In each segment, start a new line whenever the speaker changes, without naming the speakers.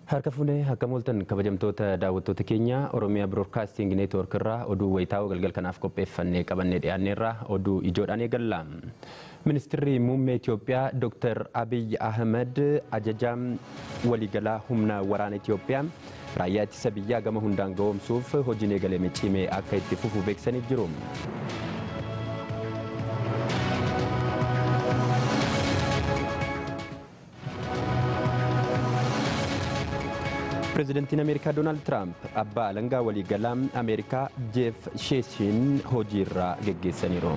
Harka fuunee akka mul'atan kabajamtoota daawwattoota keenya Oromiyaa Broadcasting Network irraa oduu wayitaa'oo galgal kanaaf qopheeffannee qabannee dhiyaanneerra oduu ijoodhaan eegalla. Ministeerri muummee Itoophiyaa Dr. Abiy Ahmed ajajaa waliigalaa humna waraana Itoophiyaa raayyaa ittisa biyyaa gama hundaan ga'oomsuuf hojiin eegalame cimee akka itti fufu beeksisanii jiru. Pireezidantiin Ameerikaa Doonaald Tiraamp abbaa alangaa waliigalaa Ameerikaa Jeef Seeshiin hojiirra geggeessaniiru.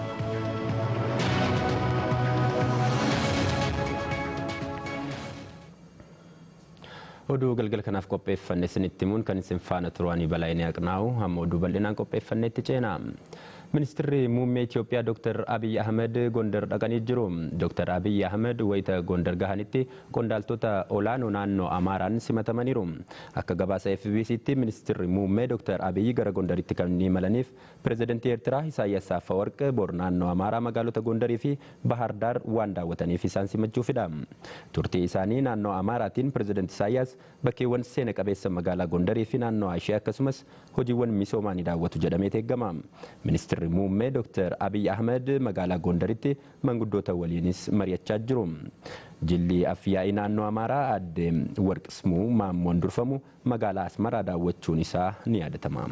Oduu galgal kanaaf qopheeffanne isinitti himuun kan isin faana turanii Balaayinee Aqnaa'u hamma oduu bal'inaan qopheeffanneetti ceena. Ministeerri muummee Itoophiyaa Dr. Abiy Ahmed Gondar dhaqanii jiru. Dr. Abiy Ahmed wayita Gondar gahanitti qondaaltota olaanoo naannoo Amaaraan simatamaniiru. Akka gabaasa FBC'tti ministeerri muummee Dr. Abiy gara Gondaritti kan imalaniif pireezidantii Eertiraa Isaayyaas Afeworqi bor naannoo Amaaraa magaalota Gondarii fi Bahar Daar waan daawwataniif isaan simachuufidha. Turtii isaanii naannoo Amaaraatiin pireezidantii Isaayyaas bakkeewwan seena qabeessa magaalaa Gondarii fi naannoo ishee akkasumas hojiiwwan misoomaa ni daawwatu jedhamee eegama. Ministeerri muummee Dr. Abiy Ahmed magaalaa Gondaritti manguddoota waliinis mari'achaa jiru. Jilli afyaa'ii naannoo Amaaraa aadde Warqismuu Maammoon durfamu magaalaa Asmaraa daawwachuun isaa ni yaadatama.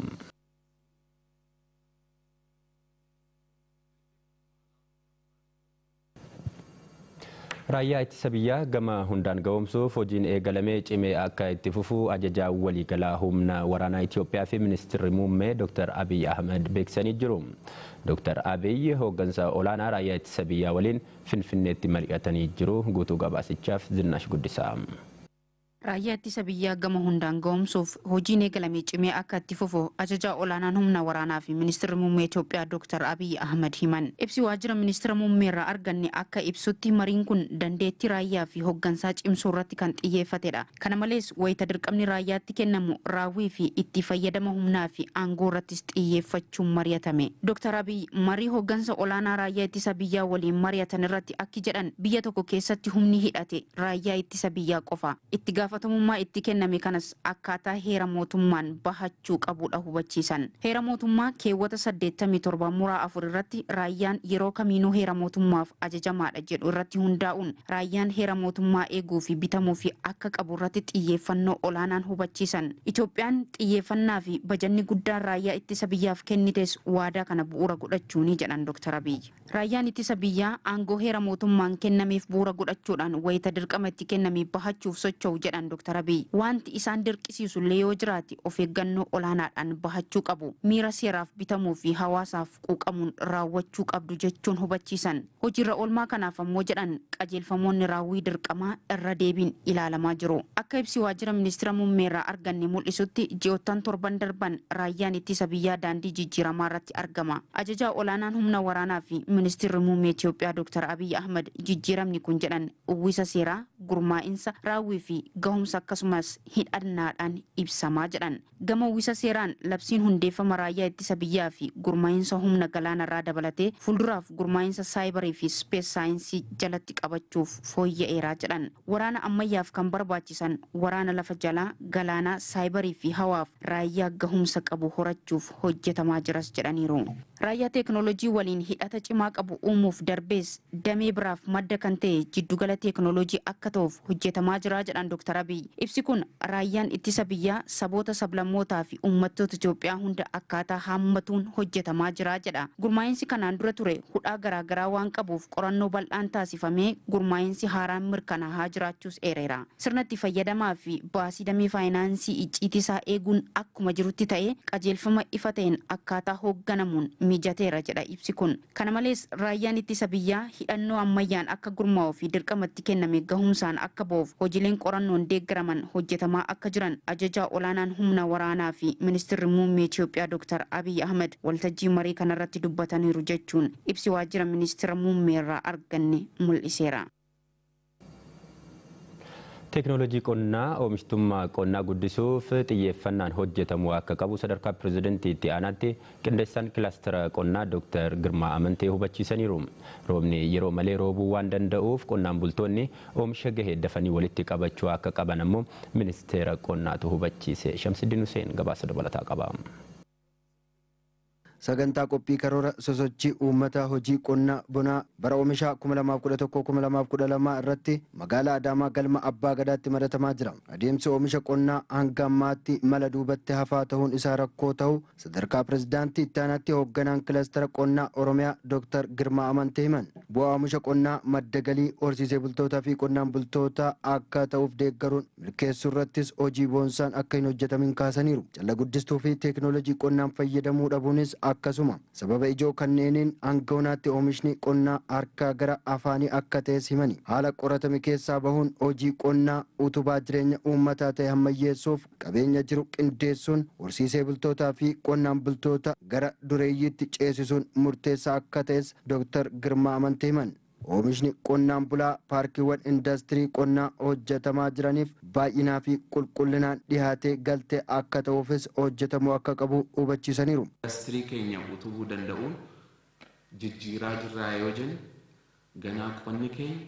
Raayyaa ittisa biyyaa gama hundaan ga'oomsuuf hojiin eegalamee cimee akka itti fufu ajajaa waliigalaa humna waraanaa Itoophiyaa fi ministeerri muummee Dr. Abiy Ahmed beeksisanii jiru. Dr. Abiy hooggansa olaanaa raayyaa ittisa biyyaa waliin Finfinneetti mari'atanii jiru. Guutuu gabaasichaaf Zinnash Guddisaa.
Raayyaa ittisa biyyaa gama hundaan ga'oomsuuf hojiin eegalamee cimee akka itti fufu ajajaa olaanaan humna waraanaa fi ministeerri muummee Itoophiyaa Dr. Abiy Ahmed himan. Ibsi waajjira ministeera muummee irraa arganne akka ibsutti mariin kun dandeettii raayyaa fi hooggansaa cimsuu irratti kan xiyyeeffatedha. Kana malees wayita dirqamni raayyaatti kennamu raawwii fi itti fayyadama humnaa fi aangoo irrattis xiyyeeffachuun mari'atame. Dr. Abiy marii hooggansa olaanaa raayyaa ittisa biyyaa waliin mari'atan irratti akki jedhan biyya tokko keessatti humni hidhate raayyaa ittisa biyyaa qofa. Itti gaafatamummaa itti kenname kanas akkaataa heera mootummaan bahachuu qabudha hubachiisan. Heera mootummaa keewwata 87 muraa 4 irratti raayyaan yeroo kamiinuu heera mootummaaf ajajamaadha jedhu irratti hundaa'uun raayyaan heera mootummaa eeguu fi bitamuu fi akka qabu irratti xiyyeeffannoo olaanaan hubachiisan. Itoophiyaan xiyyeeffannaa fi bajanni guddaan raayyaa ittisa biyyaaf kennites waadaa kana bu'uura godhachuuni jedhan Dr. Abiy. Raayyaan ittisa biyyaa aangoo heera mootummaan kennameef bu'uura godhachuudhaan wayita dirqama itti kenname bahachuuf socho'u jedhan Dr. Abiy. Wanti isaan dirqisiisu illee yoo jiraate of eeggannoo olaanaadhaan bahachuu qabu. Miira seeraaf bitamuu fi hawaasaaf quuqamuun raawwachuu qabdu jechuun hubachiisan. Hojiirra oolmaa kanaaf ammoo jedhan qajeelfamoonni raawwii dirqamaa irra deebiin ilaalamaa jiru. Akka ibsi waajjira ministeera muummee irraa arganne mul'isutti ji'oottan torban darban raayyaan ittisa biyyaa daandii jijjiiramaa irratti argama. Ajajaa olaanaan humna waraanaa fi ministeerri muummee Itoophiyaa Dr. Abiy Ahmed jijjiiramni kun jedhan uwwisa seeraa, gurmaa'insa, raawwii fi gahumsa akkasumas hidhannaadhaan ibsamaa jedhan. Gama uwwisa seeraan labsiin hundeeffama raayyaa ittisa biyyaa fi gurmaa'insa humna galaanarraa dabalatee fuulduraaf gurmaa'insa saayibarii fi ispees saayinsii jalatti qabachuuf fooyya'eeraa jedhan. Waraana ammayyaaf kan barbaachisan waraana lafa jalaa, galaanaa, saayibarii fi hawaaf raayyaa gahumsa qabu horachuuf hojjetamaa jiras jedhaniiru. Raayyaa teeknooloojii waliin hidhata cimaa qabu uumuuf darbees damee biraaf madda kan ta'e jiddugala teeknooloojii akka ta'uuf hojjetamaa jira jedhan Dr. Abiy. Ibsi kun raayyaan ittisa biyyaa saboota sablammootaa fi uummattoota Itoophiyaa hunda akkaataa haammatuun hojjetamaa jira jedha. Gurmaa'insi kanaan dura ture hudhaa garaagaraa waan qabuuf qorannoo bal'aan taasifamee gurmaa'insi haaraan mirkanaa'aa jiraachuus eereera. Sirna itti fayyadamaa fi baasii damee faayinaansii icciitisaa eeguun akkuma jirutti ta'e qajeelfama ifa ta'een akkaataa hoogganamuun mijateera jedha ibsi kun. Kana malees raayyaan ittisa biyyaa hidhannoo ammayyaan akka gurmaa'uu fi dirqamatti kenname gahumsaan akka ba'uuf hojiileen qorannoon deeggaraman hojjetamaa akka jiran ajajaa olaanaan humna waraanaa fi ministeerri muummee Itoophiyaa Dr. Abiy Ahmed waltajjii marii kanarratti dubbataniiru jechuun ibsi waajjira ministeera muummee irraa arganne mul'iseera.
Teknoolojii qonnaa oomishtummaa qonnaa guddisuuf xiyyeeffannaan hojjetamu akka qabu sadarkaa pirezidantiitti aanaatti qindeessaan kilaastera qonnaa Dr. Girmaa Amantee hubachiisaniiru. Roobni yeroo malee roobuu waan danda'uuf qonnaan bultoonni oomisha gahee dafanii walitti qabachuu akka qaban ammoo ministeera qonnaatu hubachiise. Shamsiddin Hussein gabaasa dabalataa qaba.
Sagantaa qophii karoora sosochii uummata hojii qonnaa bonaa bara oomishaa 2011-2012 irratti magaalaa Adaamaa galma Abbaa Gadaatti maratamaa jira. Adeemsi oomisha qonnaa hanga ammaatti mala duubatti hafaa ta'uun isaa rakkoo ta'u sadarkaa pirezidaantii itti aanaatti hoogganaan kilaastera qonnaa Oromiyaa Dr. Girmaa Amantee himan. Bu'aa oomisha qonnaa madda galii horsiisee bultootaa fi qonnaan bultoota akka ta'uuf deeggaruun milkeessuu irrattis hojii boonsaan akka hin hojjetamin kaasaniiru. Calla guddistuu fi teeknoolojii qonnaan fayyadamuu dhabuunis akkasuma sababa ijoo kanneeniin hanga ammaatti oomishni qonnaa harkaa gara afaanii akka ta'es himani. Haala qoratame keessaa bahuun hojii qonnaa utubaa jireenya uummataa ta'e ammayyeessuuf qabeenya jiru qindeessuun horsiisee bultootaa fi qonnaan bultoota gara dureeyyiitti ceesisuun murteessaa akka ta'es Dr. Girmaa Amantee himan. Oomishni qonnaan bulaa paarkiiwwan indaastirii qonnaa hojjetamaa jiraniif baay'inaa fi qulqullinaan dhiyaatee galtee akka ta'uufis hojjetamuu akka qabu hubachiisaniiru.
Indaastirii keenya utubuu danda'uun jijjiiraa jirraa yoo jennu ganaa qonni keenya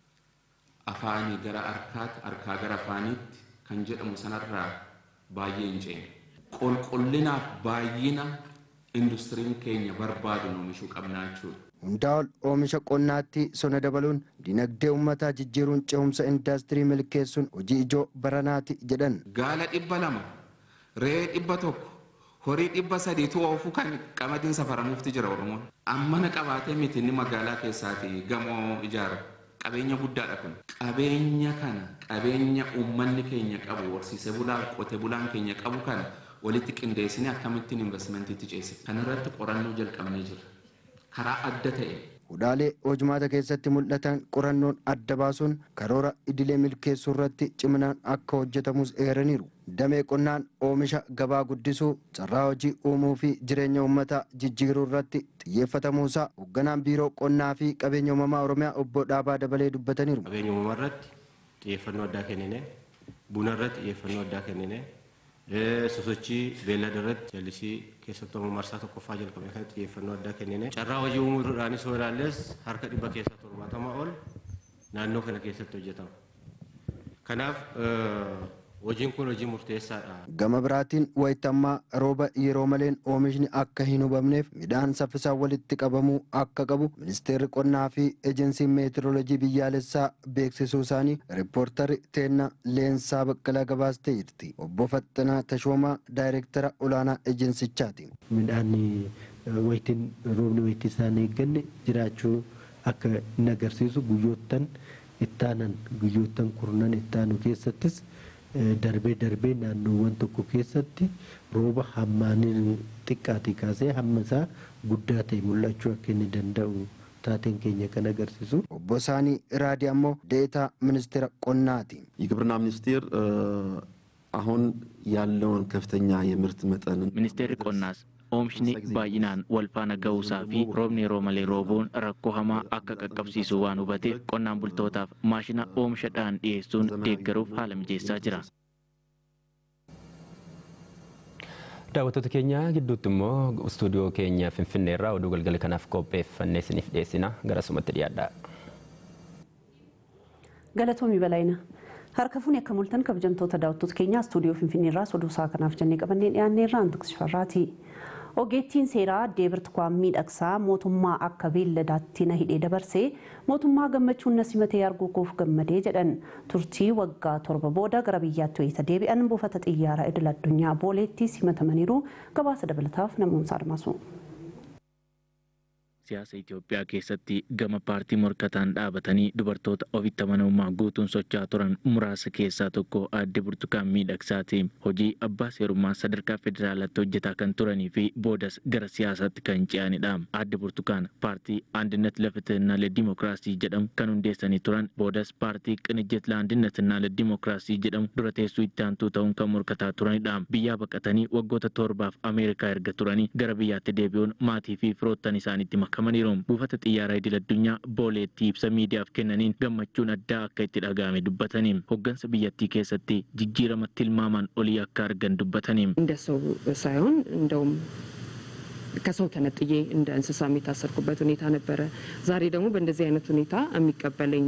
afaanii gara harkaatti harkaa gara afaaniitti kan jedhamu sanarraa baay'ee hin ceene. Qulqullinaaf baay'ina induustiriin keenya barbaadu oomishuu qabnaa jechuudha.
Hundaa'ol oomisha qonnaatti sona dabaluun dinagdee uummataa jijjiiruun ce'umsa indaastirii milkeessuun hojii ijoo baranaati jedhan.
Gaala 200, re'ee 100, horii 300 oofuu kan qamadiin safaramuufti jira Oromoon. Ammana qabaatee miti inni magaalaa keessaati gamoo ijaara. Qabeenya guddaadha kun. Qabeenya kana qabeenya uummanni keenya qabu horsiisee bulaan qote bulaan keenya qabu kana walitti qindeessinee akkamittiin investimantiitti ceesifna. Kana irratti qorannoo jalqabnee jira. Karaa adda ta'e.
Hudhaalee hojimaata keessatti mul'atan qorannoon adda baasuun karoora idilee milkeessuu irratti ciminaan akka hojjetamus eeraniiru. Damee qonnaan oomisha gabaa guddisuu, carraa hojii uumuu fi jireenya uummataa jijjiiruu irratti xiyyeeffatamuusaa hoogganaan biiroo qonnaa fi qabeenya uumamaa Oromiyaa obbo Dhaabaa Dabalee dubbataniiru.
Qabeenya uumamaa irratti xiyyeeffannoo addaa kennine, buna irratti xiyyeeffannoo addaa kennine, sosochii beellada irratti jallisii keessattuu marsaa tokkoffaa jalqabee kan xiyyeeffannoo addaa kennine. Carraa hojii uumuudhaanis yoo ilaalles harka 100 keessaa 70 ol naannoo kana keessatti hojjetama. Kanaaf hojiin kun hojii murteessaadha.
Gama biraatiin wayitammaa rooba yeroo maleen oomishni akka hin hubamneef midhaan saffisaan walitti qabamuu akka qabu ministeerri qonnaa fi ejensiin meetiroolojii biyyaalessaa beeksisuu isaanii riippoortarri Teenna Leensaa Baqqalaa gabaastee jirti. Obbo Faxxanaa Tashoomaa daayireektara olaanaa ejensichaati.
Midhaan wayitiin roobni wayitii isaan eegganne jiraachuu akka hin agarsiisu guyyoottan ittaanan guyyoottan kurnan ittaanu keessattis darbee naannoowwan tokko keessatti rooba hammaaniin xiqqaatii kaasee hamma isaa guddaa ta'e mul'achuu akka inni danda'u taateen keenya kan agarsiisu.
Obbo Saanii Raadii ammoo deetaa ministeera qonnaati.
የግብርና ሚኒስቴር አሁን ያለውን ከፍተኛ የምርት መጠን
ሚኒስቴር ቆናስ oomishni baay'inaan wal faana ga'uusaa fi roobni yeroo malee roobuun rakkoo hamaa akka qaqqabsiisu waan hubateef qonnaan bultootaaf maashina oomisha dhaan dhiyeessuun deeggaruuf haala mijeessaa jira.
Daawwattoota keenya gidduutti immoo istuudiyoo keenya Finfinnee irraa oduu galgala kanaaf qopheeffannee isiniif dhiyeessina garasumatti dhiyaadhaa.
Galatoomii Balaayina. Harka fuunee akka mul'atan kabajamtoota daawwattoota keenya istuudiyoo Finfinnee irraa oduu isaa kanaaf jennee qabannee dhiyaannee irraa Antuqsifarraati. Ogeettiin seeraa Deebirtukaan miidhagsaa mootummaa akka beelladaatti na hidhee dabarsee mootummaa gammachuun na simatee arguuf gammadee jedhan turtii waggaa 7 booda gara biyyaatti wayita deebi'an buufata xiyyaara idil addunyaa booleetti simatamaniiru. Gabaasa dabalataaf namoota admaasu.
Siyaasa Itoophiyaa keessatti gama paartii morkataan dhaabatanii dubartoota ofitti amanamummaa guutuun socho'aa turan muraasa keessaa tokko Aadde Burtukaan Miidhagsaati. Hojii abbaa seerummaa sadarkaa federaalaatti hojjetaa kan turanii fi boodas gara siyaasaatti kan ce'anidha. Aadde Burtukaan paartii Andinet Lafiteenna Ledimokiraasii jedhamu kan hundeessanii turan boodas paartii Qinijjet Laandineትና Ledimokiraasii jedhamu dura teessuu itti aantuu ta'uun kan morkataa turanidha. Biyyaa baqatanii waggoota 7 Ameerikaa erga turanii gara biyyaatti deebi'uun maatii fi firoottan isaaniitti makamaniiru. Buufata xiyyaaraa idil addunyaa Booleetti ibsa miidiyaaf kennaniin gammachuun addaa akka itti dhaga'ame dubbatanii hoggansa biyyattii keessatti jijjiirama tilmaamaan olii akka argan dubbatanii
እንደሰው ሳይሆን እንደውም ከሰው ተነጥዬ እንደ እንስሳ የሚታሰርኩበት ሁኔታ ነበረ። ዛሬ ደግሞ በእንደዚህ አይነት ሁኔታ የሚቀበለኝ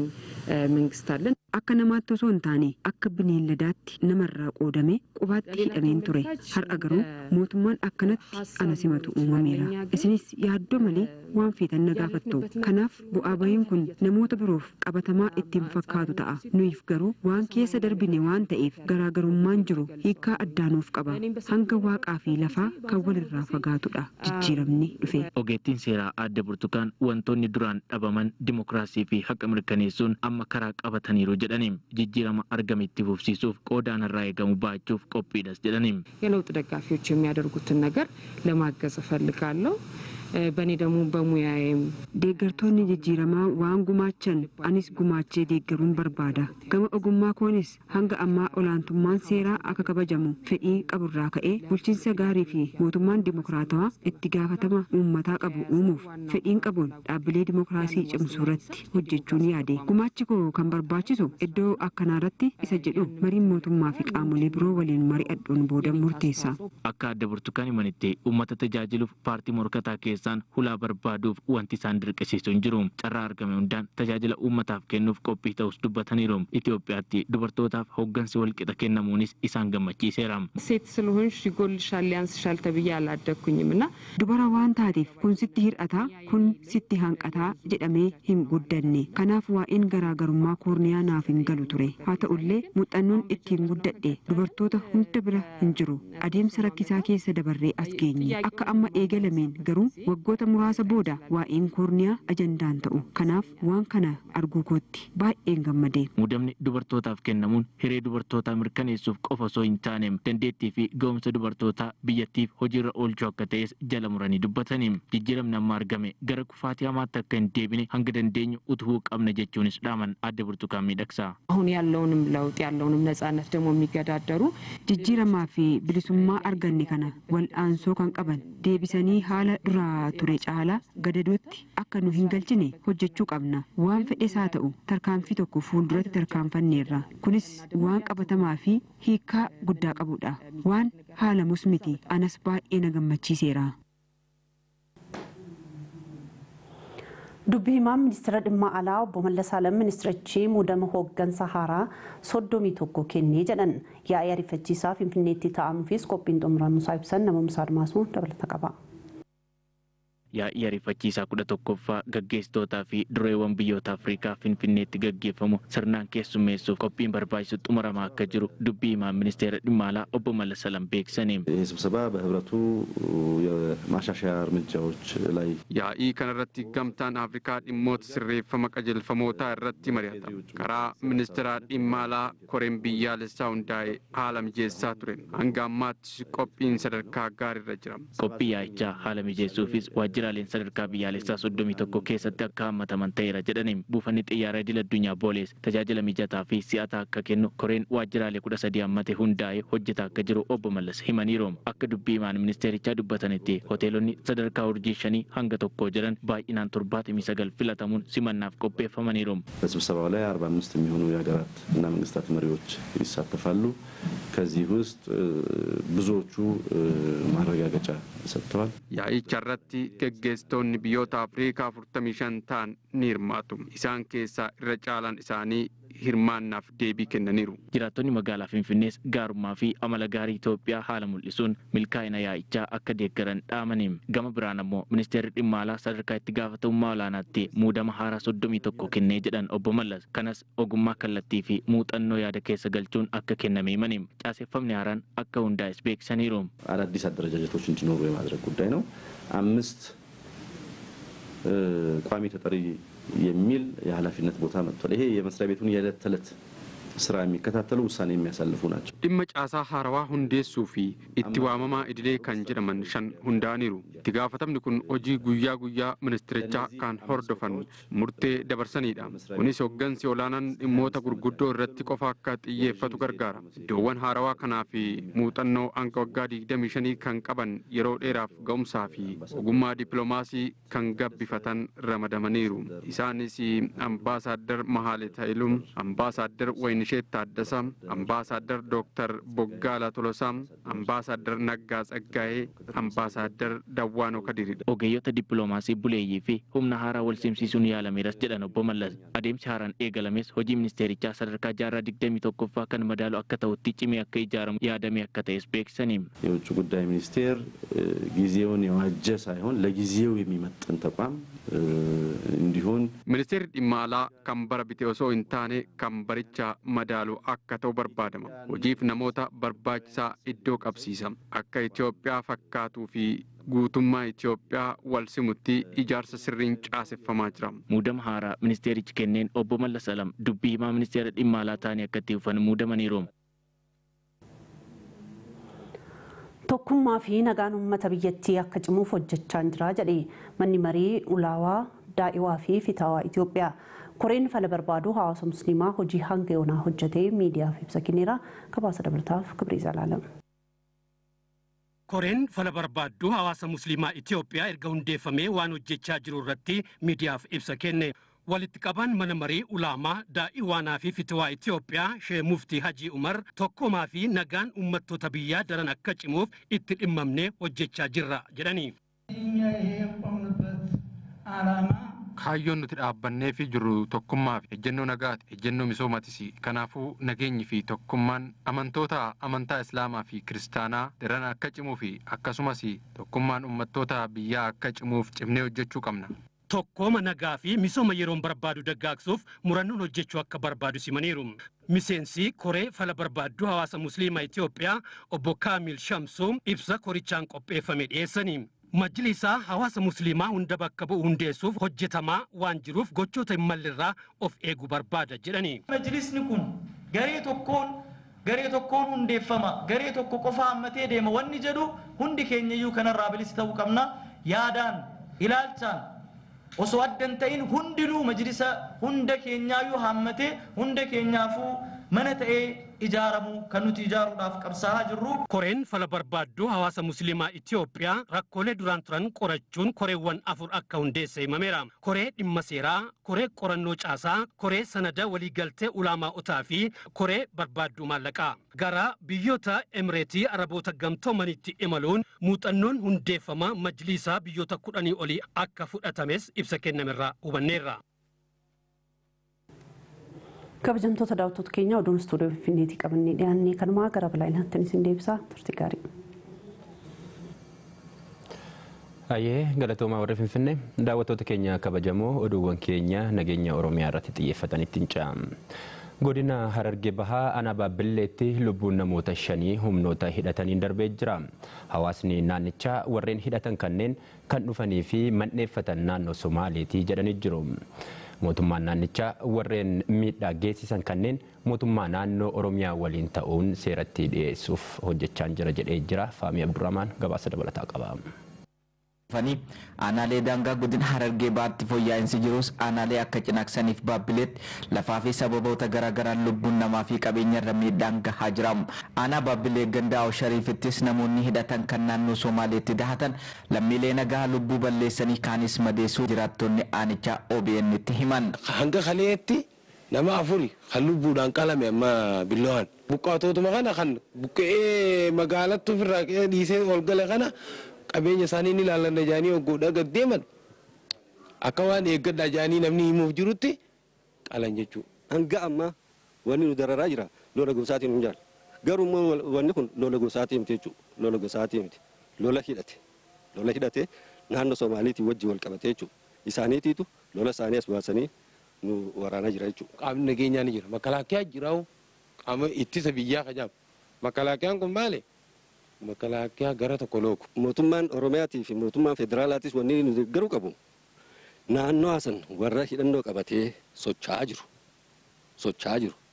መንግስት አለን።
akka namaatti osoo hin taane akka bineeldadaatti namarraa qoodame qubaatti hidhameen ture. Har'a garuu mootummaan akkanatti ana simatu uumameera. Isinis yaaddoo malee waan feetan na gaafattu. Kanaaf bu'aa bahiin kun namoota biroof qabatamaa ittiin fakkaatu ta'a. Nuyiif garuu waan keessa darbine waan ta'eef garaagarummaan jiru hiikaa addaanuuf qaba. Hanga waaqaa fi lafaa kan walirraa fagaatudha jijjiiramni dhufe.
Ogeettiin seeraa Aadde Burtukaan wantoonni duraan dhabaman dimokiraasii fi haqa mirkaneessuun amma karaa qabataniiru jedhaniim jijjiirama argame itti fufsiisuuf qoodaan irraa eegamu baachuuf qophiidhas jedhaniim
የለውጥ ደጋፊዎች የሚያደርጉትን ነገር ለማገዝ እፈልጋለሁ። በእኔ ደግሞ በሙያዬም
deeggartoonni jijjiiramaa waan gumaachan anis gumaachee deeggaruun barbaada. Gama ogummaa koonis hanga ammaa olaantummaan seeraa akka kabajamu fedhii qaburraa ka'ee bulchiinsa gaarii fi mootummaan dimokiraatawaa itti gaafatama uummataa qabu uumuuf fedhiin qabuun dhaabbilee dimokiraasii cimsuu irratti hojjechuun yaade. Gumaachi koo kan barbaachisu iddoo akkanaarratti isa jedhu mariin mootummaa fi qaamolee biroo waliin mari'adhuun booda murteessa.
Akka Aadde Burtukaan himanitti uummata tajaajiluuf paartii morkataa keessaan hulaa barbaaduuf wanti isaan dirqisiisu hin jiru. Carraa argame hundaan tajaajila uummataaf kennuuf qophii ta'us dubbataniiru. Itoophiyaatti dubartootaaf hoggansi walqixa kennamuunis isaan gammachiiseera.
ሴት ስለሆንሽ ይጎልሻል ያንስሻል ተብዬ አላደግኩኝም እና
dubara waan taateef kun sitti hir'ataa kun sitti hanqataa jedhamee hin guddanne. Kanaaf waa'een garaagarummaa koorniyaa naaf hin galu ture. Haa ta'ullee muuxannoon ittiin guddadhe dubartoota hunda bira hin jiru. Adeemsa rakkisaa keessa dabarree as geenye. Akka amma eegalameen garuu waggoota muraasa booda waa'een koorniyaa ajandaan ta'u. Kanaaf waan kana arguu kootti baay'een gammade.
Muudamni dubartootaaf kennamuun hiree dubartootaa mirkaneessuuf qofa osoo hin taane dandeettii fi ga'umsa dubartootaa biyyattiif hojiirra oolchuu akka ta'es jala muranii dubbatanii jijjiiramni amma argame gara kufaatii hamaatti akka hin deebine hanga dandeenyu utubuu qabna jechuunis dhaaman Aadde Burtukaan miidhagsaa.
አሁን ያለውንም ለውጥ ያለውንም ነፃነት ደግሞ የሚገዳደሩ
jijjiiramaa fi bilisummaa arganne kana wal'aansoo kan qaban deebisanii haala duraa ture caalaa gadadootti akka nu hin galchine hojjechuu qabna. Waan fedhes haa ta'u tarkaanfii tokko fuulduratti tarkaanfanneerra. Kunis waan qabatamaa fi hiikaa guddaa qabudha. Waan haalamus miti anas baay'ee na gammachiiseera.
dubbii himaan ministeera dhimma alaa obbo Mallas Alam ministeerichi muudama hooggansa haaraa 31 kennee jedhan. Yaa'ii ariifachiisaa Finfinneetti taa'amuufis qophiin xumuramuusaa ibsan nama Musaa Admaasuu dabalata qaba.
Yaa'ii ariifachiisaa 11ffaa gaggeessitootaa fi dureewwan biyyoota Afrikaa Finfinneetti gaggeeffamu sirnaan keessummeessuuf qophiin barbaachisu xumuramaa akka jiru dubbii himaan ministeera dhimma alaa obbo Mallas Alam beeksisaniiru.
ይህ ስብሰባ በህብረቱ የማሻሻያ እርምጃዎች ላይ
yaa'ii kanarratti gamtaan Afrikaa dhimmoota sirreeffama qajeelfamootaa irratti mari'ata. Karaa ministeera dhimma alaa koreen biyyaalessaa hundaa'e haala mijeessaa ture. Hanga ammaatti qophiin sadarkaa gaariirra jira.
Qophii yaa'ichaa haala mijeessuufis waajjiraaleen sadarkaa biyyaalessaa 31 keessatti akka hammataman ta'eera jedhaniin buufanni xiyyaaraa idil addunyaa Boolees tajaajila mijataa fi si'ataa akka kennu koreen waajjiraalee 13 hammate hundaa'ee hojjetaa akka jiru obbo Mallas himaniiru. Akka dubbii himaan ministeerichaa dubbatanitti hoteelonni sadarkaa urjii 5 hanga 1 jedhan baay'inaan 79 filatamuun simannaaf qopheeffamaniiru.
በስብሰባው ላይ 45 የሚሆኑ የሀገራት እና መንግስታት መሪዎች ይሳተፋሉ። ከዚህ ውስጥ ብዙዎቹ ማረጋገጫ ሰጥተዋል።
Yaa'icharratti gaggeessitoonni biyyoota Afrikaa 45 ta'an ni hirmaatu. Isaan keessaa irra caalaan isaanii hirmaannaaf deebii kennaniiru.
Jiraattonni magaalaa Finfinnees gaarummaa fi amala gaarii Itoophiyaa haala mul'isuun milkaa'ina yaa'ichaa akka deeggaran dhaamaniiru. Gama biraan ammoo ministeerri dhimma alaa sadarkaa itti gaafatamummaa olaanaatti muudama haaraa 31 kennee jedhan obbo Mallas. Kanas ogummaa kallattii fi muuxannoo yaada keessa galchuun akka kenname himaniiru. Caaseffamni haaraan akka hundaa'es beeksisaniiru.
አዳዲስ አደረጃጀቶች እንዲኖሩ የማድረግ ጉዳይ ነው። 5 ቋሚ ተጠሪ የሚል የኃላፊነት ቦታ መጥቷል። ይሄ የመስሪያ ቤቱን የዕለት ተዕለት ስራ የሚከታተሉ ውሳኔ የሚያሳልፉ ናቸው።
dhimma caasaa haarawaa hundeessuu fi itti waamamaa idilee kan jedhaman 5 hundaa'aniiru. Itti gaafatamni kun hojii guyyaa guyyaa ministirichaa kan hordofan murtee dabarsanidha. Kunis hooggansi olaanaan dhimmoota gurguddoo irratti qofa akka xiyyeeffatu gargaara. Iddoowwan haarawaa kanaa fi muuxannoo hanga waggaa 25 kan qaban yeroo dheeraaf ga'umsaa fi ogummaa dippiloomaasii kan gabbifatan ramadamaniiru. Isaanis ambaasaadder Mahalet Hailum, ambaasaadder Waynisheet Taaddasam, ambaasaadder Dr. Boggala Tolosam, ambaasaadder Naggaa Tsaggaayee, ambaasaadder Dawwaanoo Kadiridha.
Ogeeyyota dippiloomaasii buleeyyii fi humna haaraa wal simsiisuun yaalameeras jedhan obbo Mallas. Adeemsi haaraan eegalames hojii ministeerichaa sadarkaa jaarraa 21ffaa kan madaalu akka ta'utti cimee akka ijaaramu yaadamee akka ta'es beeksisaniiru.
የውጭ ጉዳይ ሚኒስቴር ጊዜውን የዋጀ ሳይሆን ለጊዜው የሚመጥን ተቋም እንዲሆን
Ministeerri dhimma alaa kan bara bite osoo hin taane kan baricha madaalu akka ta'u barbaadama. Hojiif namoota barbaachisaa iddoo qabsiisa. Akka Itoophiyaa fakkaatuu fi guutummaa Itoophiyaa wal simutti ijaarsa sirriin caaseffamaa jira.
Muudama haaraa ministeerichi kenneen obbo Mallas Alam dubbii himaa ministeera dhimma alaa ta'anii akka itti dhufan muudamaniiru.
Tokkummaa fi nagaan uummata biyyattii akka cimuuf hojjechaa jira jedhe manni marii ulaawaa daa'immaa fi fitaawaa Itoophiyaa. Koreen fala barbaadu hawaasa musliimaa hojii hanga yoonaa hojjetee miidiyaaf ibsa kenneera. Gabaasa dabalataaf Kibrii Zalaalam.
Koreen fala barbaadu hawaasa musliimaa Itoophiyaa erga hundeeffamee waan hojjechaa jiru irratti miidiyaaf ibsa kenne. Walitti qaban mana marii ulaamaa daa'immaa fi fitaawaa Itoophiyaa Shee Muftii Hajii Umar tokkummaa fi nagaan uummattoota biyyaa daran akka cimuuf itti dhimmamnee hojjechaa jirra jedhani.
Kaayyoon nuti dhaabbannee fi jirru tokkummaa fi ejjennoo nagaati, ejjennoo misoomatis. Kanaafuu nageenyi fi tokkummaan amantoota amantaa Islaamaa fi Kiristaanaa daran akka cimuu fi akkasumas tokkummaan uummattoota biyyaa akka cimuuf cimnee hojjechuu qabna.
Tokkooma nagaa fi misooma yeroon barbaadu dagaagsuuf murannoon hojjechuu akka barbaadu simaniiru. Miseensi koree fala barbaaddu hawaasa musliimaa Itoophiyaa obbo Kaamil Shamsuu ibsa korichaan qopheeffame dhiyeessanii. Majlisaa hawaasa musliimaa hunda bakka bu'u hundeessuuf hojjetamaa waan jiruuf gochoota hin mallirraa of eeguu barbaada jedhani.
Majlisni kun garee tokkoon hundeeffama, garee tokko qofa hammatee deema wanni jedhu hundi keenyayyuu kanarraa bilisa ta'uu qabna. Yaadaan, ilaalchaan osoo addan ta'in hundinuu majlisa hunda keenyaayyuu hammatee hunda keenyaafuu mana ta'ee ijaaramu kan nuti ijaaruudhaaf qabsaa'aa jirru.
Koreen fala barbaaddu hawaasa musliimaa Itoophiyaa rakkoolee duraan turan qorachuun koreewwan 4 akka hundeesse himameera. Koree dhimma seeraa, koree qorannoo caasaa, koree sanada waliigaltee ulaamaa'otaa fi koree barbaaddu maallaqaa. Gara biyyoota Emireetii Araboota Gamtoomanitti imaluun muuxannoon hundeeffama majlisaa biyyoota 10 olii akka fudhatames ibsa kennamerraa hubanneerra.
Kabajamtoota daawwattoota keenya oduun istuudiyoo Finfinneetii qabannee dhiyaannee kanumaa gara bal'inaatti isin deebisa turtii gaarii.
Ayyee galatoomaa warra Finfinnee daawwattoota keenya kabajamoo oduuwwan keenya nageenya Oromiyaa irratti xiyyeeffatan ittiin caam. Godina Harargee Bahaa aanaa Baabilleetti lubbuun namoota 5 humnoota hidhataniin darbee jira. Hawaasni naannichaa warreen hidhatan kanneen kan dhufanii fi manneeffatan naannoo Somaaleetii jedhanii jiru. Mootummaan naannichaa warreen miidhaa geessisan kanneen mootummaa naannoo Oromiyaa waliin ta'uun seeratti dhiyeessuuf hojjechaa jira jedhee jira. Faamii Abdurrahmaan gabaasa dabalataa qaba.
Aanaalee daangaa godina Harargee Bahaatti fooyya'insi jirus aanaalee akka Cinaaksaniif Baabbileetti lafaa fi sababoota garaagaraan lubbuun namaa fi qabeenya irra miidhaan gahaa jira. Aanaa Baabbilee Gandaa'oo Shariifittis namoonni hidhatan kan naannoo Somaaleetti dahatan lammiilee nagaa lubbuu balleessanii kaanis madeessuu jiraattonni aanichaa OBN itti himan.
Hanga kaleetti nama 4 kan lubbuudhaan qalame amma Billoowwan. Buqqaatotuma kana kan buqqee magaalattuu ofirraa dhiisee ol gale kana qabeenya isaanii ni ilaalanna jaanii hoggoodhaa gad deeman akka waan eeggadhaa jaanii namni himuuf jirutti qalan jechuudha.
Hanga amma wanni nu dararaa jira lola gosaatiin hin jaallu. Garuu wanni kun lola gosaatii miti jechuudha. Lola gosaatii miti. Lola hidhate. Lola hidhate naannoo Somaaliitii wajjin wal qabatee jechuudha. Isaaniitiitu lola isaanii as baasanii nu waraanaa jira jechuudha.
Qaamni nageenyaa ni jira. Makalaakiyaa jiraa'u qaama ittisa biyyaa kajaam. Makalaakiyaan kun maali? Makalaakiyaa gara tokko looku.
Mootummaan Oromiyaatii fi mootummaan Federaalaatis wanni nu garuu qabu. Naannoo hasan warra hidhannoo qabatee socho'aa jiru.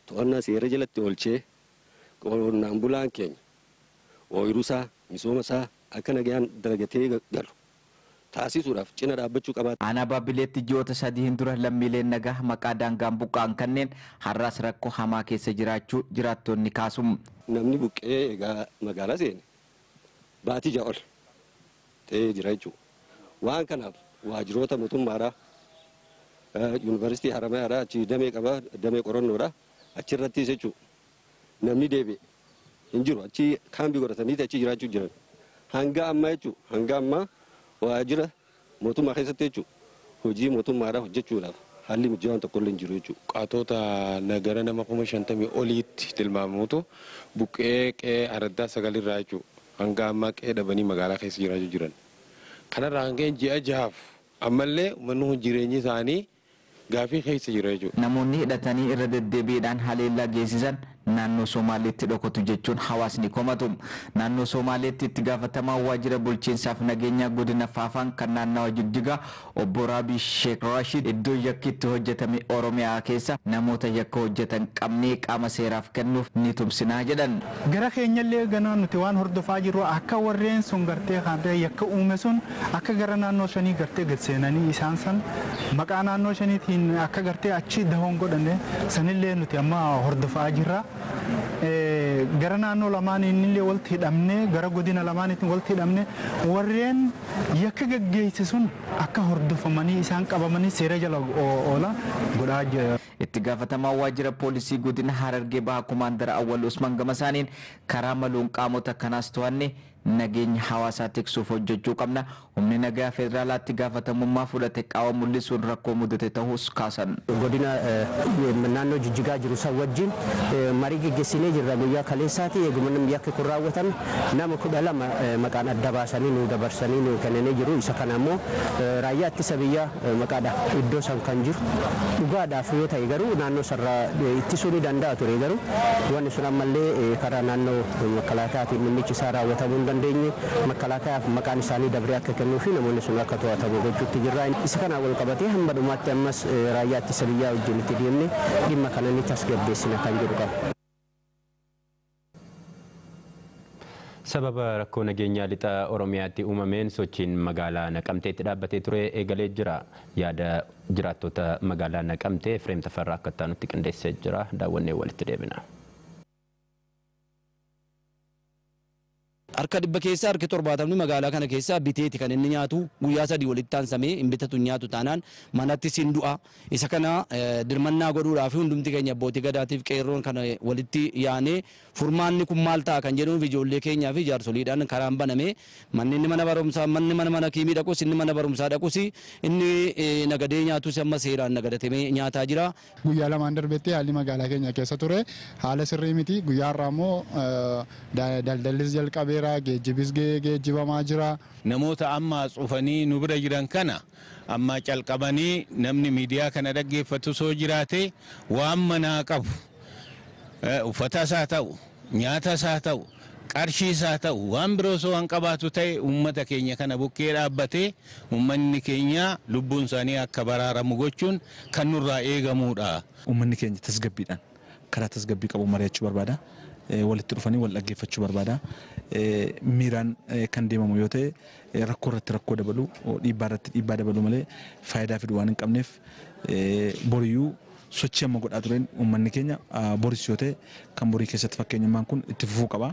to'annaa seera jalatti oolchee qonnaan bulaan keenya ooyiruusaa misooma isaa akka nagaan dalagatee galu taasisuudhaaf cina dhaabbachuu qaba.
Aanaa Baabbileetti ji'oota sadiin dura lammiileen nagaa maqaa daangaan buqqa'an kanneen har'aas rakkoo hamaa keessa jiraachuu jiraattonni kaasu.
Namni buqqee egaa magaalaa seene baatii ja'a ol ta'ee jira jechuudha. Waan kanaaf waajjiroota mootummaadhaa yuunivarsiitii Haramayaadhaa achi damee qaba damee qorannoodhaa achirrattis jechuudha. Namni deebi'e hin jiru achi kaambii godhatanii achi jiraachuu jiran. Hanga ammaa jechuudha hanga ammaa waajjira mootummaa keessatti jechuudha hojii mootummaadhaa hojjechuudhaaf haalli mijawaan tokko illee hin jiru jechuudha.
Buqqaatota nagara nama 50,000 oliitti tilmaamamutu buqqee qe'ee araddaa sagalirraa jechuudha. Hanga ammaa qe'ee dhabanii magaalaa keessa jiraachuu jiran. Kanarraa hanga ji'a jahaaf ammallee uummanni jireenyi isaanii gaafii keessa jira jechuudha.
Namoonni hidhatanii irra deddeebiidhaan haleellaa geessisan naannoo Somaaleetti dhokatu jechuun hawaasni komatu. Naannoo Somaaleetti itti gaafatamaa waajjira bulchiinsaaf nageenya godina Faafaan kan naannawa Jigjigaa obbo Raabii Sheek Rashid iddoo yakki itti hojjetame Oromiyaa keessa namoota yakka hojjetan qabnee qaama seeraaf kennuuf ni tumsinaa jedhan.
Gara keenyallee ganaa nuti waan hordofaa jirru akka warreen sun gartee kaandee yakka uume sun akka gara naannoo shanii gartee gad seenanii isaan san maqaa naannoo shaniitiin akka gartee achi dahoon godhanne sanillee nuti amma hordofaa jirra. Gara naannoo lamaaniin illee walitti hidhamne gara godina lamaaniitiin walitti hidhamne warreen yakka gaggeessan akka hordofamanii isaan qabamanii seera jala oola godhaa jira.
Itti gaafatamaa waajjira poolisii godina Harargee Bahaa Kumaandara Awwal Usman Gamasaaniin karaa maluun qaamota kanaas to'anne nageenya hawaasaa tiksuuf hojjechuu qabna. Humni nagaa federaalaatti gaafatamummaa fudhate qaama mul'isuun rakkoo mudate ta'us kaasan.
Godina naannoo Jijjigaa jiru san wajjin marii gaggeessinee jirra guyyaa kaleessaati eeguma namni yakki kun raawwatame nama 12 maqaan adda baasanii nu dabarsanii nu kennanii jiru. Isa kana immoo raayyaa ittisa biyyaa maqaadha iddoo san kan jiru dhugaadhaaf yoo ta'e garuu naannoo sarraa ittisuu ni danda'a ture garuu wanni sun ammallee karaa naannoo makalaataatiin dhimmichi isaa raawwatamuu dandeenye makalaataaf maqaan isaanii dabree akka kennuu fi namoonni sun akka to'atamu gochuutti jirra. Isa kana wal qabatee hamma dhumaatti ammas raayyaa ittisa biyyaa wajjin itti deemne dhimma kana ni tasgabbeessina kan jedhu qaba.
Sababa rakkoo nageenyaa lixa Oromiyaatti uumameen sochiin magaalaa Naqamteetti dhaabbatee ture eegalee jira. Yaada jiraattota magaalaa Naqamtee Fireem Tafarraa akka ta'anutti qindeessee jira. Daawwannee walitti deebina.
Harka dhibba keessa harki 70 magaalaa kana keessa biteeti kan inni nyaatu guyyaa sadii walitti aansamee hin bitatu nyaatu taanaan manatti siin du'a. Isa kana dirmannaa godhuudhaaf hundumti keenya abbootii gadaatiif qeerroon kana walitti yaanee furmaanni kun maal ta'a kan jedhuuf ijoollee keenyaa fi jaarsoliidhaan karaan baname manni mana barumsaa manni mana kiimii dhaqus inni mana barumsaa dhaqus inni nagadee nyaatus amma seeraan nagadatee nyaataa jira.
Guyyaa lamaan darbetti haalli magaalaa keenya keessa ture haala sirrii miti. Guyyaa irraa immoo daldallis jalqabeera. Geejjibis geejjibamaa jira.
Namoota amma cufanii nu bira jiran kana amma calqabanii namni miidiyaa kana dhaggeeffatu soo jiraate waan manaa qabu uffatas haa ta'u nyaatas haa ta'u qarshiis haa ta'u waan biroo soo waan qabaatu ta'e uummata keenya kana bukkee dhaabbatee uummanni keenya lubbuun isaanii akka baraaramu gochuun kan nurraa eegamuudha.
Uummanni keenya tasgabbiidhaan karaa tasgabbii qabu mari'achuu barbaada. Walitti dhufanii wal dhaggeeffachuu barbaada. Miiraan kan deemamu yoo ta'e rakkoo irratti rakkoo dabalu dhiibbaa irratti dhiibbaa dabalu malee faayidaa fiduu waan hin qabneef boriyyuu sochii amma godhaa tureen uummanni keenya boris yoo ta'e kan borii keessatti fakkeenyummaan kun itti fufuu qaba.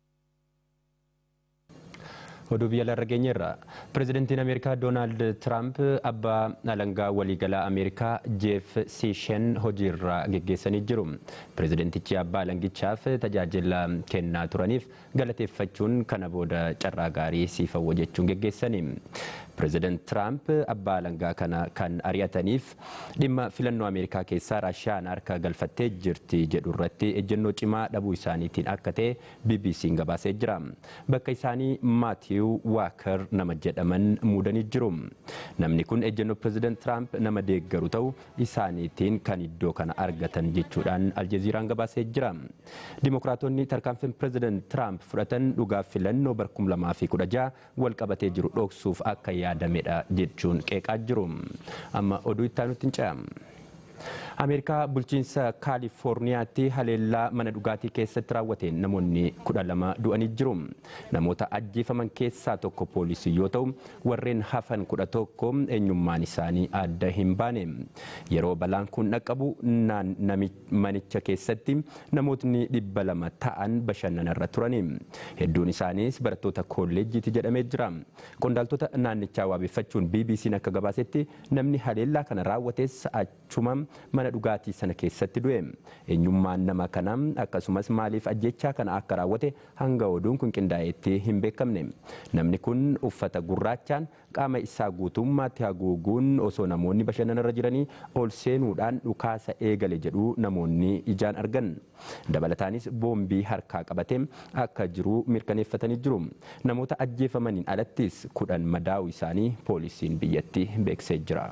Oduu biyya irra geenyeerra pirezidantiin Ameerikaa Doonaald Tiraamp abbaa alangaa waliigalaa Ameerikaa Jeef Siishen hojiirra geggeessanii jiru. Pirezidantichi abbaa alangichaaf tajaajila kennaa turaniif galateeffachuun kana booda carraa gaarii siif hawwa jechuun geggeessanii. Pireezidant Tiraamp abbaa alangaa kana kan ari'ataniif dhimma filannoo Ameerikaa keessaa Raashiyaan harka galfattee jirti jedhu irratti ejjennoo cimaa dhabuu isaaniitiin akka ta'e BBC'n gabaasee jira. Bakka isaanii Maatiiw Waaker nama jedhaman muudanii jiru. Namni kun ejjennoo Pireezidant Tiraamp nama deeggaru ta'uu isaaniitiin kan iddoo kana argatan jechuudhaan Aljeziiraan gabaasee jira. Dimokiraatonni tarkaanfiin Pireezidant Tiraamp fudhatan dhugaa filannoo bara 2016 wal qabatee jiru dhoksuuf akka yaadamedha jechuun qeeqaa jiru. Amma oduu itti aanutti hin ce'am. Ameerikaa bulchiinsa Kaalifoorniyaatti haleellaa mana dhugaatii keessatti raawwateen namoonni 12 du'anii jiru. Namoota ajjeefaman keessaa tokko poolisii yoo ta'u, warreen hafan 11 eenyummaan isaanii adda hin baane. Yeroo balaan kun dhaqqabu manicha keessatti namootni 200 ta'an bashannanarra turani. Hedduun isaaniis barattoota kolleejjiiti jedhamee jira. Qondaaltota naannichaa waabeffachuun BBC'n akka gabaasetti namni haleellaa kana raawwates achuma mana dhugaatii sana keessatti du'e. Eenyummaan nama kanaa akkasumas maaliif ajjechaa kana akka raawwate hanga oduun kun qindaa'etti hin beekamne. Namni kun uffata gurraachaan qaama isaa guutummaatti haguuguun osoo namoonni bashannanarra jiranii ol seenuudhaan dhukaasa eegale jedhu namoonni ijaan argan. Dabalataanis boombii harkaa qabatee akka jiru mirkaneeffatanii jiru. Namoota ajjeefamaniin alattis 10 madaa'uu isaanii poolisiin biyyatti beeksisee jira.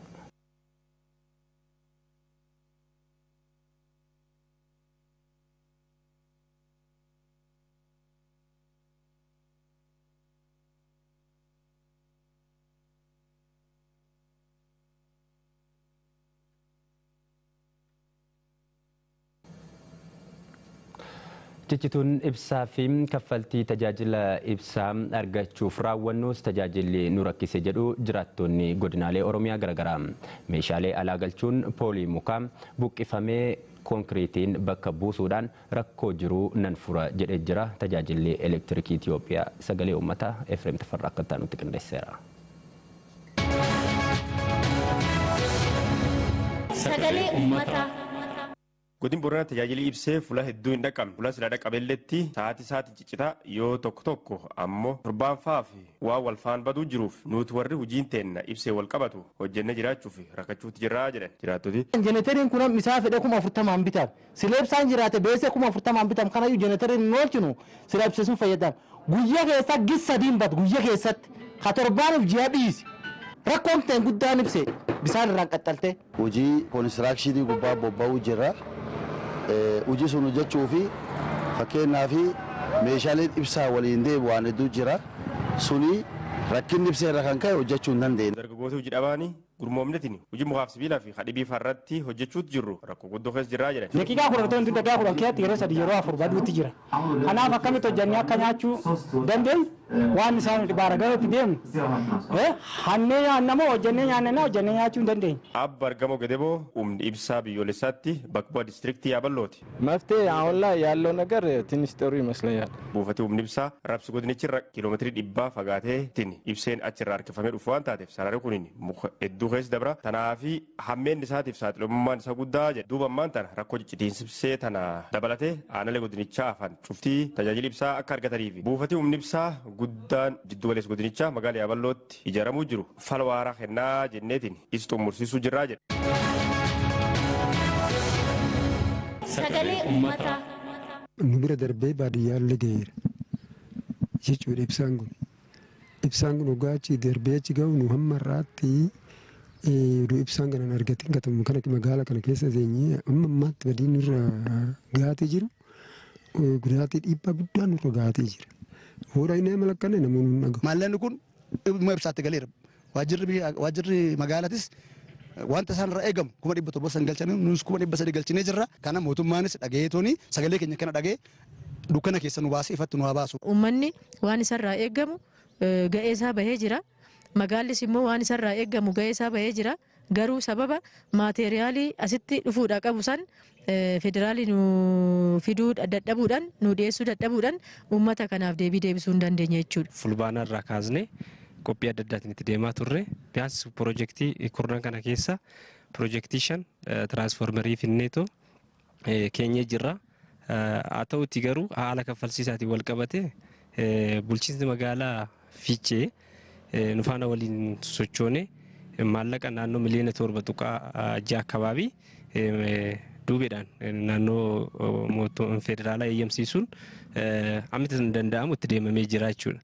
Ciccituun ibsaa fi kaffaltii tajaajila ibsaa argachuuf raawwannuus tajaajilli nu rakkise jedhu jiraattonni godinaalee Oromiyaa garaagaraa. Meeshaalee alaa galchuun poolii mukaa buqqifamee konkiriitiin bakka buusuudhaan rakkoo jiru nan fura jedhee jira. Tajaajilli elektirikii Itoophiyaa sagalee uummataa Efreem Tafarraa akka ta'an nutti qindeesseera.
Sagalee uummataa.
Godin Booranaa tajaajilli ibsee fuula hedduu hin dhaqqabne. Fuula silaa dhaqqabelletti sa'aatii ciccitaa yoo tokko ammoo torbaanfaa fi waan wal faan baduu jiruuf nuti warri hojiin teenna ibsee wal qabatu hojjennee jiraachuuf rakkachuutti jirraa jedhan jiraattoti.
Jeneteriin kun misaa fedhe 40,000 bitaam. Sila ibsaan jiraate beesee 40,000 bitaam. Kanayyuu jeneteriin hin oolchinu sila ibsisuun fayyadama. Guyyaa keessa gis 3 bat guyyaa keessatti ka torbaanuuf ji'a dhiisi. Rakkoon ta'e guddaan ibsee bisaan irraan qaxxalte.
Hojii konistiraakshinii gubbaa bobba'uu jira. Hojii sun hojjechuu fi fakkeenyaaf meeshaaleen ibsaa waliin deemu waan hedduu jira. Suni rakkinni ibsaa irra kan ka'e hojjechuu hin dandeenye.
Dargaggoota hojii dhabaanii gurmoomnetiin hojii mukaaf sibiilaa fi hadhibii farratti hojjechuutti jirru rakkoo guddoo keessa jirraa jedhan.
Daqiiqaa 10 daqiiqaa 10 keessatti yeroo 3 yeroo 4 baduutti jira. Kanaaf akkamitti hojjannee akka nyaachuu dandeenyu waan isaan baara galuutti deemu. Hannee nyaannamoo hojjannee nyaachuu hin dandeenyu.
Abba Argamoo Gedeboo humni ibsaa biyyoolessaatti bakka bu'aa diistiriktii Yaaballooti.
መፍትሄ አሁን ላይ ያለው ነገር ትንሽ ጥሩ ይመስለኛል።
Buufati humni ibsaa rabsi godinichirra kiiloomeetirii 100 fagaateetiin ibseen achirraa harkifamee dhufu waan taateef sararri kun muka hedduu keessa dabra. Tanaafi hammeen isaatiif saaxilamummaan isa guddaa jedha. Duuba ammaan tana rakkoo ciccitiinsibsee tana dabalatee aanalee godinichaa afaan cuftii tajaajila ibsaa akka argataniif buufati humni ibsaa guddaan jiddu galeessa godinichaa magaalaa Yaaballootti ijaaramuu jiru fala waaraa kennaa jenneetiin isa xumursiisuu jirraa jedha.
Sagalee uummataa.
Nu bira darbee baadiyyaallee gaheera jechuudha ibsaan kun. Ibsaan kun dhugaa achi darbee achi gahu nu hamma irraatti ibsaan kana argatiin katamu kana magaalaa kana keessa seenyee amma ammaatti badiin irra gaatee jiru gudaatii dhiibbaa guddaa nurra gaatee jira. Horaa inni malakkanne namoonni hin dhagahu.
Maalleen kun dhimma ibsaatti galeera. Waajjirri magaalaatis wanta isaan irraa eegamu 700 galchanii nus 300 galchinee jirra. Kana mootummaanis dhagayeetooni sagalee keenya kana dhagee dukkana keessa nu baasee ifatti nu haa baasu.
Uummanni waan isarraa eegamu ga'ee isaa bahee jira. Magaallis immoo waan isarraa eegamu ga'ee isaa bahee jira. Garuu sababa maateeriyaalii asitti dhufuudha qabu san federaalii nu fiduu dadhabuudhaan nu dhiyeessuu dadhabuudhaan uummata kanaaf deebii deebisuu hin dandeenye jechuudha.
Fulbaana irraa kaasnee qophii adda addaatiin itti deemaa turre biyyaas piroojeektii kurnan kana keessa piroojeektii 5 tiraansfoormerii finneetoo keenyee jirra. Haa ta'utti garuu haala kaffalsiisaatiin wal qabate bulchiinsi magaalaa Fiichee nu faana waliin sochoone maallaqa naannoo miliyoona 7.6 akkaabaabii duubeedhaan naannoo mootummaa federaalaa eeyyamsiisuun amma hin danda'amu itti deemamee jira jechuudha.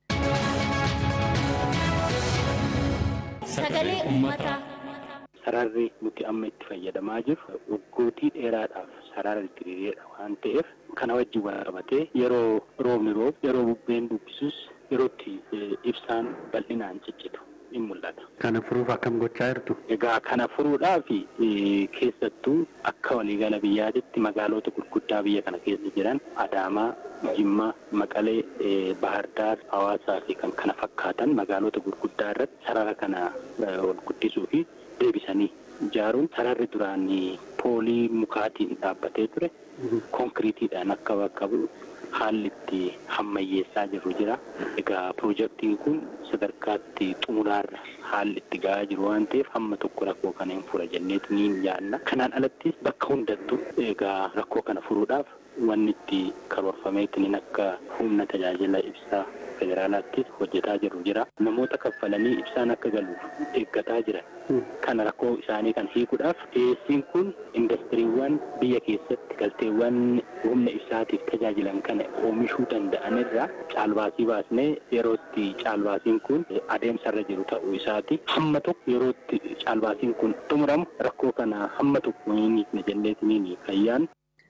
Sagalee uummataa.
Sararri nuti amma itti fayyadamaa jirru waggootii dheeraadhaaf sarara diriireedha waan ta'eef kana wajjin wal qabatee yeroo roobni roobu yeroo bubbeen bubbisus yerootti ibsaan bal'inaan ciccitu in mul'ata.
Kana furuuf akkam gochaa jirtu?
Egaa kana furuudhaaf keessattuu akka waliigala biyyaatitti magaalota gurguddaa biyya kana keessa jiran Adaamaa, Jimmaa, Maqalee, Bahar Daar, Hawaasaa fi kan kana fakkaatan magaalota gurguddaa irratti sarara kana ol guddisuu fi deebisanii ijaaruun sararri duraan poolii mukaatiin dhaabbatee ture konkiriitiidhaan akka bakka bu'u haalli itti hammayyeessaa jiru jira. Egaa piroojeektiin kun sadarkaatti xumuraarra haalli itti ga'aa jiru waan ta'eef hamma tokko rakkoo kana hin fura jenneetu ni yaadna. Kanaan alattis bakka hundattuu egaa rakkoo kana furuudhaaf wanni itti karoorfameetiin akka humna tajaajila ibsaa federaalaattis hojjetaa jiru jira. Namoota kaffalanii ibsaan akka galuuf eeggataa jiran kana rakkoo isaanii kan hiikuudhaaf dhiyeessiin kun indastiriiwwan biyya keessatti galteewwan humna ibsaatiif tajaajilan kana oomishuu danda'an irraa caalbaasii baasnee yerootti caalbaasiin kun adeemsarra jiru ta'uu isaati. Hamma tokko yerootti caalbaasiin kun xumuramu rakkoo kana hamma tokko hin hiikne jenneetiin kayyaan.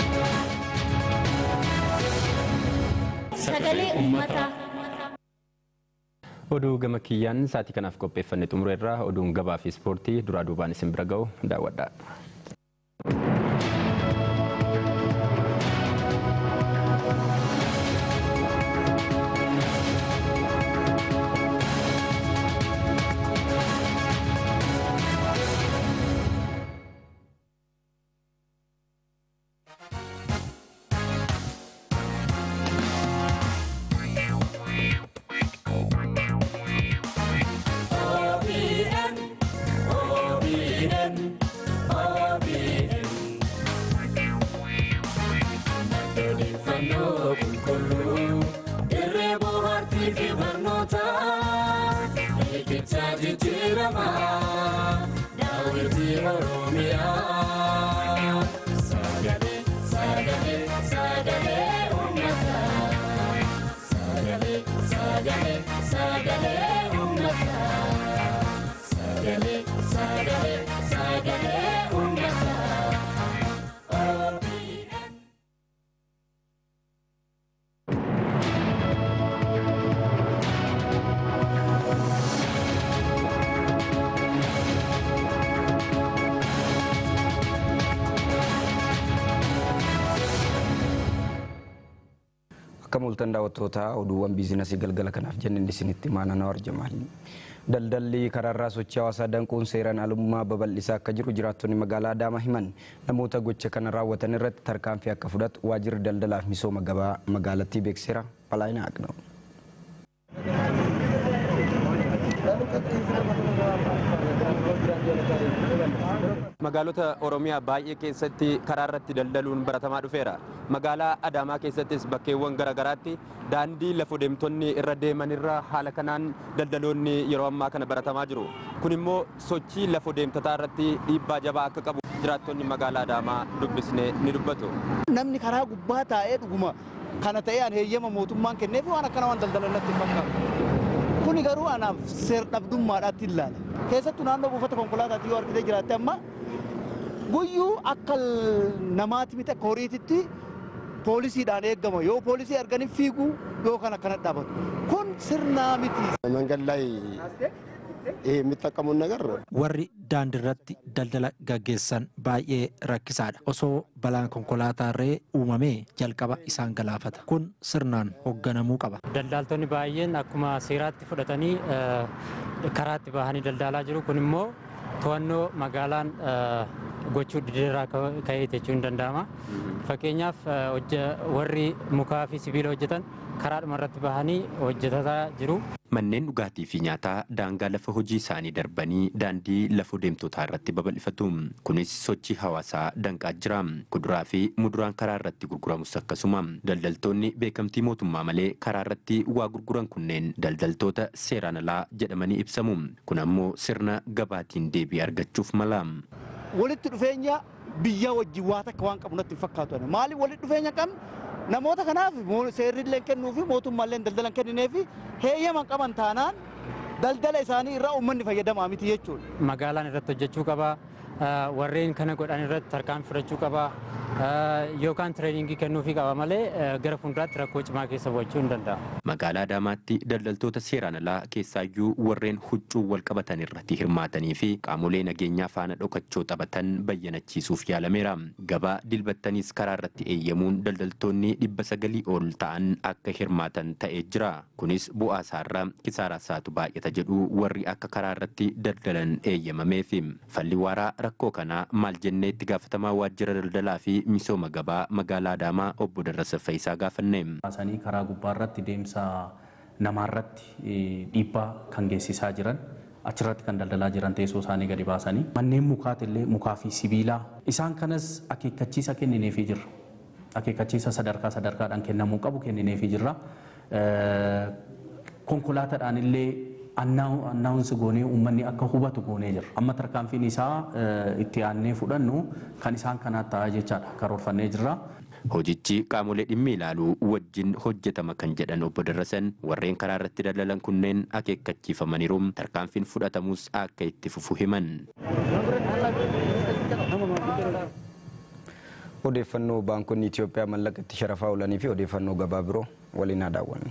Sagalee uummataa.
Oduu gama kiyyaan sa'aatii kanaaf qopheeffanne xumureerraa oduun gabaa fi ispoortii duraa duubaan isin bira ga'u daawwadhaa.
Multan daawwattoota oduuwwan biizinasii galgala kanaaf jenneen isinitti maananaa arjamaali. Daldalli kararraa sochii hawaasaa danquun seeraan alummaa babal'isaa akka jiru jiraattonni magaalaa Adaamaa himan. Namoota gocha kana raawwatan irratti tarkaanfii akka fudhatu waajjirri daldalaaf misooma gabaa magaalattii beeksiseera. Palaayina Aqna'u.
Magaalota Oromiyaa baay'ee keessatti karaa irratti daldaluun baratamaa dhufeera. Magaalaa Adaamaa keessattis bakkeewwan garaagaraatti daandii lafa deemtonni irra deeman irra haala kanaan daldaloonni yeroo ammaa kana baratamaa jiru. Kun immoo sochii lafa deemtotaa irratti dhiibbaa jabaa akka qabu jiraattonni magaalaa Adaamaa dubbisne ni dubbatu.
Namni karaa gubbaa taa'ee dhuguma kana ta'ee an heeyyama mootummaan kenneef waan akkana waan daldalanatti fakkaatu. Kuni garuu anaaf seer dhabdummaadhaatti ilaala. Keessattuu naannoo buufata konkolaataatti yoo argitee jiraatte amma guyyuu akka namaatti miti akka horiititti poolisiidhaan eegama. Yoo poolisii arganiif fiiguu yoo kana dhaabatu. Kun sirnaa miti.
መንገድ ላይ ይሄ የሚጠቀሙን ነገር
warri daandiirratti daldala gaggeessan baay'ee rakkisaadha. Osoo balaan konkolaataarree uumamee jalqaba isaan galaafata. Kun sirnaan hoogganamuu qaba.
Daldaltoonni baay'een akkuma seeraatti fudhatanii karaatti bahanii daldalaa jiru. Kun immoo to'annoo magaalaan gochuu dideeraa ka'ee jechuun danda'ama. Fakkeenyaaf warri mukaa fi sibiila hojjetan karaadhuma irratti bahanii hojjetataa jiru.
Manneen dhugaatii fi nyaataa daangaa lafa hojii isaanii darbanii daandii lafa deemtotaa irratti babal'ifatu. Kunis sochii hawaasaa danqaa jira. Kuduraa fi muduraan karaa irratti gurguramus akkasuma. Daldaltoonni beekamtii mootummaa malee karaa irratti waa gurguran kunneen daldaltoota seeraan alaa jedhamanii ibsamu. Kun ammoo sirna gabaatiin deebii argachuuf mala.
Walitti dhufeenya biyya wajjin waa takka waan qabu natti fakkaatu. Maaliif walitti dhufeenya qabna? Namoota kanaaf seerrillee kennuu fi mootummaallee daldalan kenninee fi heeyyaman qaban taanaan daldala isaanii irraa uummanni fayyadamaa miti jechuudha.
Magaalaan irratti hojjechuu qaba. Warreen kana godhan irratti tarkaanfii fudhachuu qaba. yookaan tireeningii kennuufii qaba malee gara fuulduraatti rakkoo cimaa keessa bu'achuu hin danda'amu.
Magaalaa Adaamaatti daldaltoota seeraan alaa keessaayyuu warreen huccuu wal qabatan irratti hirmaatanii fi qaamolee nageenyaa faana dhokachoo taphatan bayyanachiisuuf yaalameera. Gabaa dilbattaniis karaa irratti eeyyamuun daldaltoonni 900 ol ta'an akka hirmaatan ta'ee jira. Kunis bu'aa isaarraa kisaaraa isaatu baay'ata jedhu warri akka karaa irratti daldalan eeyyamameef. Falli waaraa rakkoo kanaa maal jennee itti gaafatamaa waajjira daldalaa fi misooma gabaa magaalaa Adaamaa obbo Darrasa Fayyisaa gaafanne.
Baasanii karaa gubbaa irratti deemsa namaa irratti dhiibbaa kan geessisaa jiran achirratti kan daldalaa jiran teessoo isaanii gadi baasanii manneen mukaatillee mukaa fi sibiilaa isaan kanas akeekkachiisa kennineefii jirra. Akeekkachiisa sadarkaadhaan kennamuu qabu kennineefii jirra. Konkolaataadhaan illee annaawunsi goonee uummanni akka hubatu goonee jira. Amma tarkaanfiin isaa itti aannee fudhannu kan isaan kanaa ta'aa jechaadha karoorfannee jirra.
Hojichi qaamolee dhimmi ilaalu wajjin hojjetama kan jedhan obbo Darrasan warreen karaa irratti daldalan kunneen akeekkachiifamaniiru tarkaanfiin fudhatamus akka itti fufu himan.
Odeeffannoo baankonni Itoophiyaa mallaqa itti sharafaa oolanii fi odeeffannoo gabaa biroo waliin haa daawwannu.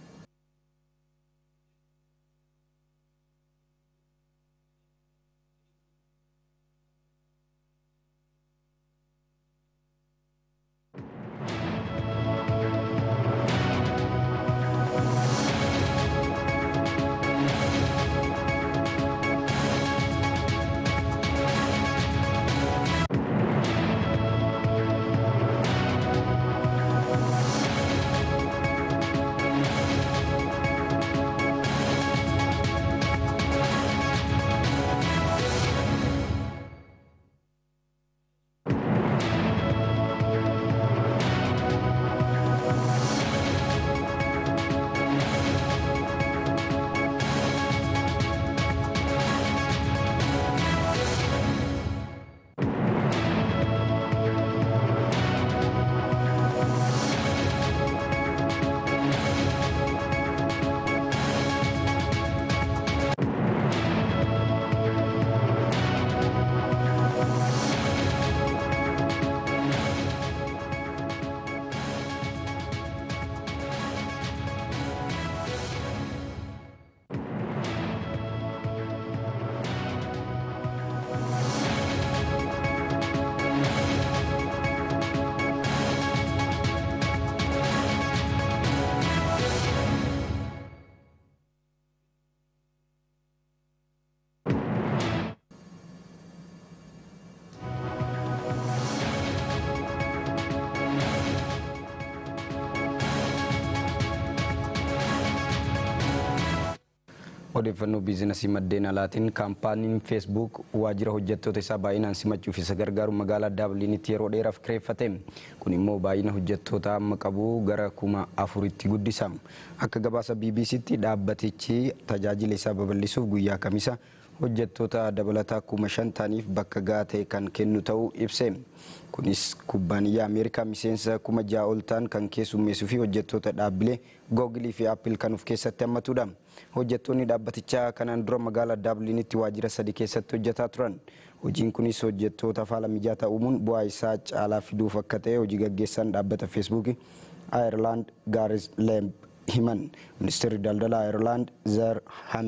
Odeeffannoo biizinasii maddeen alaatiin kaampaaniin feesbuuk waajjira hojjettoota isaa baay'inaan simachuuf isa gargaaru magaalaa Daabliinitti yeroo dheeraaf kireeffate. Kun immoo baay'ina hojjettoota amma qabu gara 4,000tti guddisa. Akka gabaasa BBCtti dhaabbatichi tajaajila isaa babal'isuuf guyyaa kamisa hojjettoota dabalataa 5,000 ta'aniif bakka gaatee kan kennu ta'uu ibse. Kunis kubbaaniyyaa Ameerikaa miseensa 6,000 ol ta'an kan keessummeessuu fi hojjettoota dhaabbilee Google fi Apple kan of keessatti hammatudha. Hojjettoonni dhaabbatichaa kanaan dura magaalaa Daabliinitti waajjira 3 keessatti hojjetaa turan. Hojiin kunis hojjettoota haala mijataa uumuun bu'aa isaa caalaa fiduuf akka ta'e hojii gaggeessaan dhaabbata Facebook Ireland Gaaris Lemb himan. Ministeerri daldalaa Ireland Zer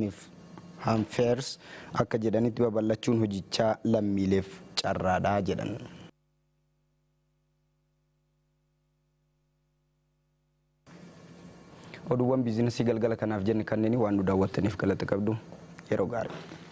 Hamfers akka jedhanitti babal'achuun hojichaa lammiileef carraadhaa jedhan. Oduuwwan biizinasii galgala kanaaf jenne kanneen waan nu daawwattaniif galata qabdu yeroo gaarii.